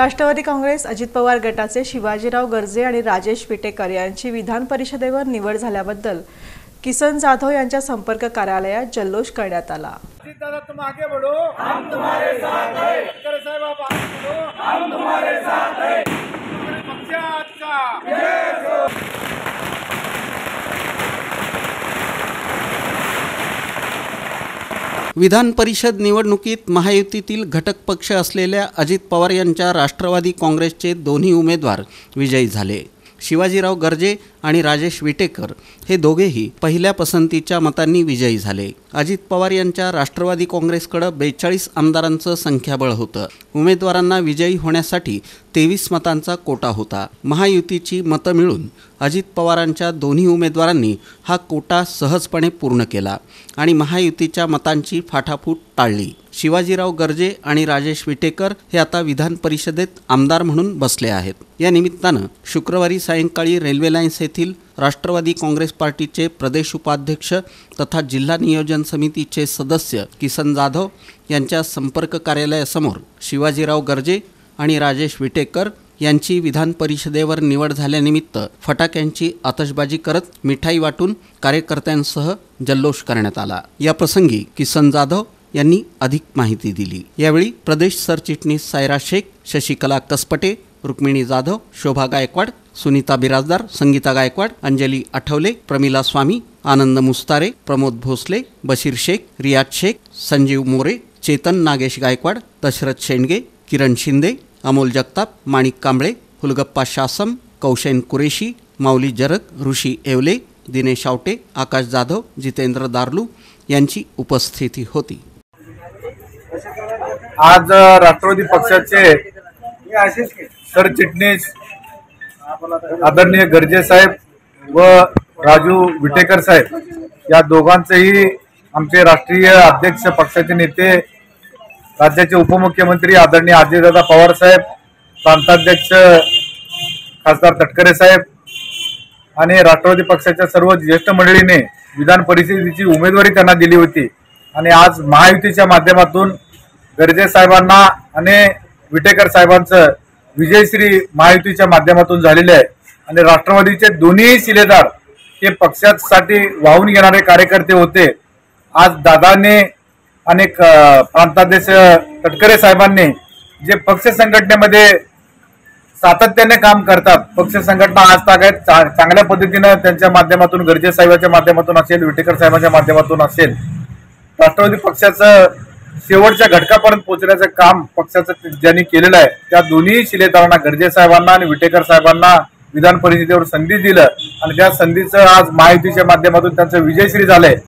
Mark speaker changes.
Speaker 1: राष्ट्रवादी काँग्रेस अजित पवार गटाचे शिवाजीराव गर्जे आणि राजेश विटेकर यांची विधान परिषदेवर निवड झाल्याबद्दल किसन जाधव यांच्या संपर्क कार्यालयात जल्लोष करण्यात आला।
Speaker 2: तुम आगे बढ़ो, हम तुम्हारे साथ हैं। कर साहब आप आगे बढ़ो, हम तुम्हारे साथ हैं। पक्षाचा जय हो।
Speaker 3: विधान परिषद निवडणुकीत महायुतीतील घटक पक्ष असलेल्या अजित पवार यांच्या राष्ट्रवादी काँग्रेसचे दोन्ही उमेदवार विजयी झाले। शिवाजीराव गर्जे आणि राजेश विटेकर हे दोघेही पहिल्या पसंतीच्या मतांनी विजयी झाले। अजित पवार यांच्या राष्ट्रवादी काँग्रेसकडे 42 आमदारांचं संख्याबळ होतं। उमेदवारांना विजयी होण्यासाठी 23 मतांचा कोटा होता। महायुतीची मतं मिळून अजित पवारांच्या दोन्ही उमेदवारांनी हा कोटा सहजपणे पूर्ण केला आणि महायुतीच्या मतांची फाटाफूट टाळली। शिवाजीराव गर्जे आणि राजेश विटेकर हे आता विधान परिषदेत आमदार म्हणून बसले आहेत। या निमित्तानं शुक्रवारी सायंकाळी रेल्वे लाईन्स येथील राष्ट्रवादी काँग्रेस पार्टीचे प्रदेश उपाध्यक्ष तथा जिल्हा नियोजन समितीचे सदस्य किसन जाधव यांच्या संपर्क कार्यालयासमोर शिवाजीराव गर्जे आणि राजेश विटेकर यांची विधान परिषदेवर निवड झाल्यानिमित्त फटाक्यांची आतषबाजी करत मिठाई वाटून कार्यकर्त्यांसह जल्लोष करण्यात आला। या प्रसंगी किसन जाधव यांनी अधिक माहिती दिली। यावेळी प्रदेश सरचिटणीस सायरा शेख, शशिकला कसपटे, रुक्मिणी जाधव, शोभा गायकवाड, सुनीता बिराजदार, संगीता गायकवाड, अंजली आठवले, प्रमिला स्वामी, आनंद मुस्तारे, प्रमोद भोसले, बशीर शेख, रियाज शेख, संजीव मोरे, चेतन नागेश गायकवाड, दशरथ शेंडगे, किरण शिंदे, अमोल जगताप, माणिक कांबळे, हुलगप्पा शासम, कौशैन कुरेशी, माऊली जरग, ऋषी येवले, दिनेश आवटे, आकाश जाधव, जितेंद्र दारलू यांची उपस्थिती होती।
Speaker 2: आज राष्ट्रवादी पक्षाचे सरचिटणीस आदरणीय गर्जे साहेब व राजू विटेकर साहेब या दोघांचेही आमचे राष्ट्रीय अध्यक्ष पक्षाचे नेते, राज्याचे उपमुख्यमंत्री आदरणीय अजितदादा पवार साहेब, प्रांताध्यक्ष खासदार तटकरे साहेब आणि राष्ट्रवादी पक्षाच्या सर्व ज्येष्ठ मंडळीने विधान परिषदेची उमेदवारी त्यांना दिली होती आणि आज महायुतीच्या माध्यमातून गर्जे साहेबांना आणि विटेकर साहेबांचं विजयश्री महायुतीच्या माध्यमातून झालेले आहे आणि राष्ट्रवादीचे दोन्ही शिलेदार हे पक्षासाठी वाहून घेणारे कार्यकर्ते होते। आज दादाने आणि प्रांताध्यक्ष तटकरे साहेबांनी जे पक्ष संघटनेमध्ये सातत्याने काम करतात, पक्ष संघटना आज तागायत चांगल्या पद्धतीने त्यांच्या माध्यमातून, गर्जे साहेबांच्या माध्यमातून असेल, विटेकर साहेबांच्या माध्यमातून असेल, राष्ट्रवादी पक्षाचं शेवटच्या घटकापर्यंत पोहोचण्याचं काम पक्षाचं ज्यांनी केलेलं आहे त्या दोन्ही शिलेदारांना, गर्जे साहेबांना आणि विटेकर साहेबांना विधान परिषदेवर संधी दिलं आणि त्या संधीचं आज महायुतीच्या माध्यमातून त्यांचं विजयश्री झालंय।